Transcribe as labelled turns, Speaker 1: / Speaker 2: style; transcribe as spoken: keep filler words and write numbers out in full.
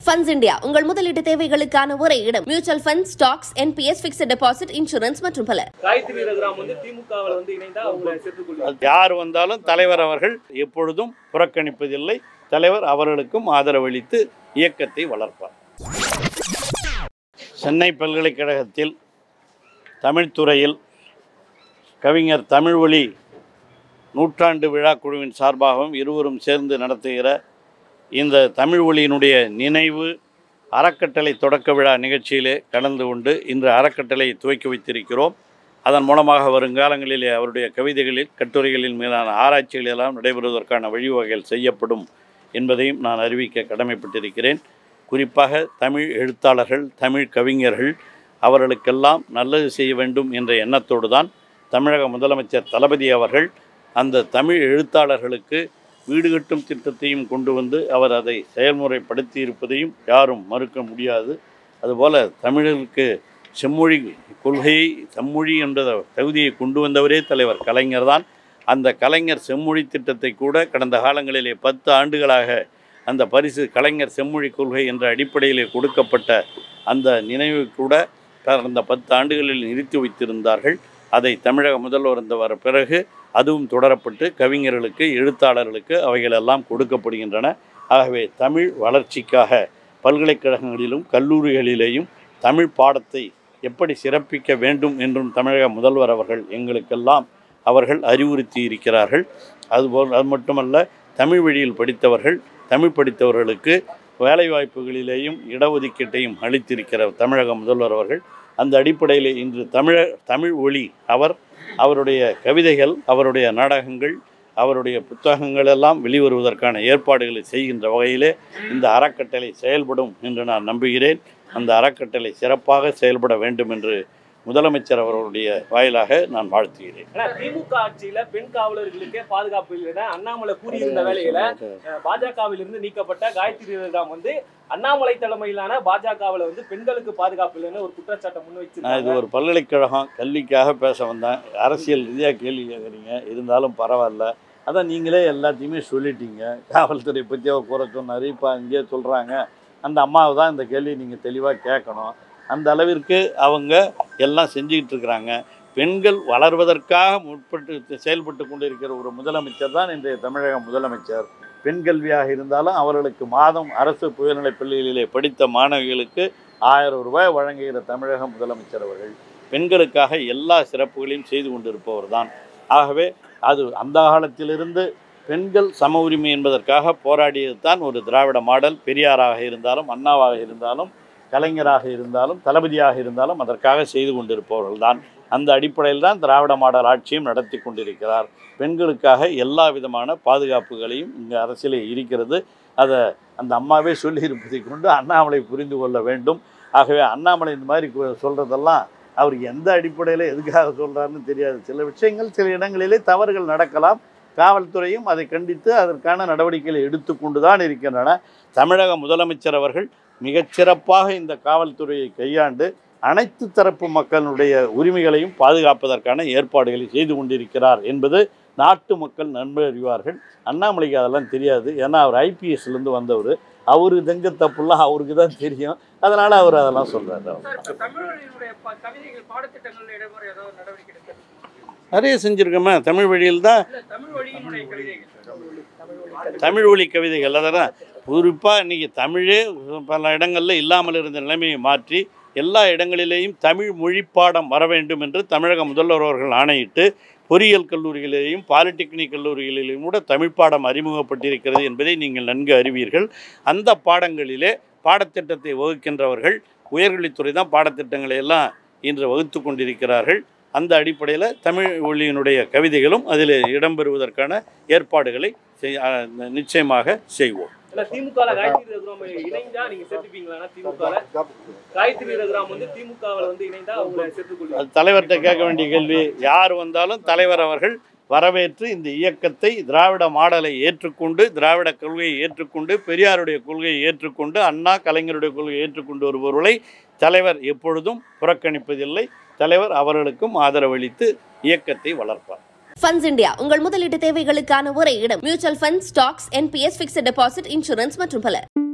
Speaker 1: FundsIndia உங்கள் முதலீட்டு தேவைகளுக்கான ஒரே இடம். Mutual fund, stocks, N P S, fixed deposit, insurance மற்றும் பல.
Speaker 2: காயத்ரி ரகுராம் வந்து திமுகவில் வந்து இணைந்தா அவங்களை சேர்த்துக்கொள்வார்.
Speaker 3: யார் வந்தாலும் தலைவர் அவர்கள் எப்பொழுதும் புறக்கணிப்பதில்லை. தலைவர் அவர்களுக்கும் ஆதரவளித்து இயக்கத்தை வளர்ப்பார். சென்னை பல்கலைக்கழகத்தில் தமிழ்துறையில் கவிஞர் தமிழ்வழி நூற்றாண்டு விழா குழுவின் சார்பாகவும் இருவரும் சேர்ந்து நடத்துகிற இந்த தமிழ்வழியினுடைய நினைவு அறக்கட்டளை தொடக்க விழா நிகழ்ச்சியிலே கலந்து கொண்டு இன்று அறக்கட்டளையை துவக்கி வைத்திருக்கிறோம். அதன் மூலமாக வருங்காலங்களிலே அவருடைய கவிதைகளில் கட்டுரைகளின் மீதான ஆராய்ச்சிகள் எல்லாம் நடைபெறுவதற்கான வழிவகைகள் செய்யப்படும் என்பதையும் நான் அறிவிக்க கடமைப்பட்டிருக்கிறேன். குறிப்பாக தமிழ் எழுத்தாளர்கள், தமிழ் கவிஞர்கள் அவர்களுக்கெல்லாம் நல்லது செய்ய வேண்டும் என்ற எண்ணத்தோடு தான் தமிழக முதலமைச்சர் தளபதி அவர்கள் அந்த தமிழ் எழுத்தாளர்களுக்கு வீடு கட்டும் திட்டத்தையும் கொண்டு வந்து அவர் அதை செயல்முறைப்படுத்தி இருப்பதையும் யாரும் மறுக்க முடியாது. அதுபோல் தமிழர்களுக்கு செம்மொழி கொள்கையை, செம்மொழி என்ற தகுதியை கொண்டு வந்தவரே தலைவர் கலைஞர் தான். அந்த கலைஞர் செம்மொழி திட்டத்தை கூட கடந்த காலங்களிலே பத்து ஆண்டுகளாக அந்த பரிசு கலைஞர் செம்மொழி கொள்கை என்ற அடிப்படையிலே கொடுக்கப்பட்ட அந்த நினைவு கூட கடந்த பத்து ஆண்டுகளில் நிறுத்தி வைத்திருந்தார்கள். அதை தமிழக முதல்வர் வந்த வர பிறகு அதுவும் தொடரப்பட்டு கவிஞர்களுக்கு, எழுத்தாளர்களுக்கு அவைகளெல்லாம் கொடுக்கப்படுகின்றன. ஆகவே தமிழ் வளர்ச்சிக்காக பல்கலைக்கழகங்களிலும் கல்லூரிகளிலேயும் தமிழ் பாடத்தை எப்படி சிறப்பிக்க வேண்டும் என்றும் தமிழக முதல்வர் அவர்கள் எங்களுக்கெல்லாம் அவர்கள் அறிவுறுத்தி இருக்கிறார்கள். அதுபோல் அது மட்டுமல்ல, தமிழ் வழியில் படித்தவர்கள், தமிழ் படித்தவர்களுக்கு வேலைவாய்ப்புகளிலேயும் இடஒதுக்கீட்டையும் அளித்திருக்கிற தமிழக முதல்வர் அவர்கள் அந்த அடிப்படையில் இன்று தமிழ தமிழ் ஒளி அவர் அவருடைய கவிதைகள், அவருடைய நாடகங்கள், அவருடைய புத்தகங்கள் எல்லாம் வெளிவருவதற்கான ஏற்பாடுகளை செய்கின்ற வகையிலே இந்த அறக்கட்டளை செயல்படும் என்று நான் நம்புகிறேன். அந்த அறக்கட்டளை சிறப்பாக செயல்பட வேண்டும் என்று முதலமைச்சர் அவர்களுடைய வாயிலாக நான் வாழ்த்துகிறேன்.
Speaker 2: திமுக ஆட்சியில பெண் காவலர்களுக்கே பாதுகாப்பு இல்லைன்னா அண்ணாமலை கூறியிருந்த வேலையில பாஜகவில் இருந்து நீக்கப்பட்ட காயத்ரி ரகுராம் வந்து அண்ணாமலை தலைமையிலான பாஜகவில் வந்து பெண்களுக்கு பாதுகாப்பு இல்லைன்னு ஒரு குற்றச்சாட்டை முன்வைச்சு.
Speaker 3: நான் இது ஒரு பல்கலைக்கழகம், கல்விக்காக பேச வந்தேன். அரசியல் ரீதியாக கேள்வி கேட்குறீங்க, இருந்தாலும் பரவாயில்ல. அதான் நீங்களே எல்லாத்தையுமே சொல்லிட்டீங்க. காவல்துறை பற்றி அவர் கூற சொன்னார், இப்போ இங்கேயே சொல்கிறாங்க. அந்த அம்மாவை தான் இந்த கேள்வி நீங்கள் தெளிவாக கேட்கணும். அந்த அளவிற்கு அவங்க எல்லாம் செஞ்சுக்கிட்டு இருக்கிறாங்க. பெண்கள் வளர்வதற்காக முற்பட்டு செயல்பட்டு கொண்டிருக்கிற ஒரு முதலமைச்சர் தான் இன்றைய தமிழக முதலமைச்சர். பெண் கல்வியாக இருந்தாலும் அவர்களுக்கு மாதம் அரசு உயர்நிலைப் பள்ளிகளிலே படித்த மாணவிகளுக்கு ஆயிரம் ரூபாய் வழங்குகிற தமிழக முதலமைச்சர் அவர்கள் பெண்களுக்காக எல்லா சிறப்புகளையும் செய்து கொண்டிருப்பவர் தான். ஆகவே அது அந்த காலத்திலிருந்து பெண்கள் சம உரிமை என்பதற்காக போராடியது தான் ஒரு திராவிட மாடல். பெரியாராக இருந்தாலும், அண்ணாவாக இருந்தாலும், கலைஞராக இருந்தாலும், தளபதியாக இருந்தாலும் அதற்காக செய்து கொண்டிருப்பவர்கள் தான். அந்த அடிப்படையில் தான் திராவிட மாடல் ஆட்சியும் நடத்தி கொண்டிருக்கிறார். பெண்களுக்காக எல்லா விதமான பாதுகாப்புகளையும் இங்கே அரசியலே இருக்கிறது. அதை அந்த அம்மாவே சொல்லியிருப்பதை கொண்டு அண்ணாமலை புரிந்து கொள்ள வேண்டும். ஆகவே அண்ணாமலை இந்த மாதிரி சொல்கிறதெல்லாம் அவருக்கு எந்த அடிப்படையில் எதுக்காக சொல்கிறாருன்னு தெரியாது. சில விஷயங்கள் சில இடங்களிலே தவறுகள் நடக்கலாம். காவல்துறையும் அதை கண்டித்து அதற்கான நடவடிக்கைகளை எடுத்துக்கொண்டு தான் இருக்கின்றன. தமிழக முதலமைச்சர் அவர்கள் மிகச்சிறப்பாக இந்த காவல்துறையை கையாண்டு அனைத்து தரப்பு மக்களுடைய உரிமைகளையும் பாதுகாப்பதற்கான ஏற்பாடுகளை செய்து கொண்டிருக்கிறார் என்பது நாட்டு மக்கள் நன்கு அறிவார்கள். அண்ணாமலைக்கு அதெல்லாம் தெரியாது. ஏன்னா அவர் ஐபிஎஸ்லேருந்து வந்தவர். அவரு தெங்க தப்புலாம் அவருக்கு தான் தெரியும். அதனால் அவர் அதெல்லாம் சொல்கிறார். நிறைய செஞ்சுருக்கோமே. தமிழ் வழியில் தான் தமிழ் வழி கவிதைகள். அதெல்லாம் குறிப்பாக இன்றைக்கி தமிழே பல இடங்களில் இல்லாமல் இருந்த நிலைமையை மாற்றி எல்லா இடங்களிலேயும் தமிழ் மொழிப்பாடம் வர வேண்டும் என்று தமிழக முதல்வர் அவர்கள் ஆணையிட்டு பொறியியல் கல்லூரிகளிலேயும் பாலிடெக்னிக் கல்லூரிகளிலேயும் கூட தமிழ் பாடம் அறிமுகப்பட்டிருக்கிறது என்பதை நீங்கள் நன்கு அறிவீர்கள். அந்த பாடங்களிலே பாடத்திட்டத்தை வகுக்கின்றவர்கள் உயர்கல்வித்துறை தான் பாடத்திட்டங்களை எல்லாம் இன்று வகுத்து கொண்டிருக்கிறார்கள். அந்த அடிப்படையில் தமிழ் மொழியினுடைய கவிதைகளும் அதில் இடம்பெறுவதற்கான ஏற்பாடுகளை நிச்சயமாக செய்வோம்.
Speaker 2: திமுக காயத்ரி ரகுராம் இணைந்தா நீங்க சேர்த்துப்பீங்களா? திமுக காயத்ரி ரகுராம் வந்து திமுகவில் வந்து இணைந்தா அவங்களை சேர்த்துக்கொள்ளுங்க.
Speaker 3: தலைவர்கிட்ட கேட்க வேண்டிய கேள்வி. யார் வந்தாலும் தலைவர் அவர்கள் வரவேற்று இந்த இயக்கத்தை திராவிட மாடலை ஏற்றுக்கொண்டு, திராவிட கொள்கையை ஏற்றுக்கொண்டு, பெரியாருடைய கொள்கையை ஏற்றுக்கொண்டு, அண்ணா கலைஞருடைய கொள்கையை ஏற்றுக்கொண்டு வருபவர்களை தலைவர் எப்பொழுதும் புறக்கணிப்பதில்லை. தலைவர் அவர்களுக்கும் ஆதரவளித்து இயக்கத்தை வளர்ப்பார்.
Speaker 1: FundsIndia உங்கள் முதலீட்டு தேவைகளுக்கான ஒரே இடம். Mutual fund, stocks, N P S, fixed deposit, insurance மற்றும் பல.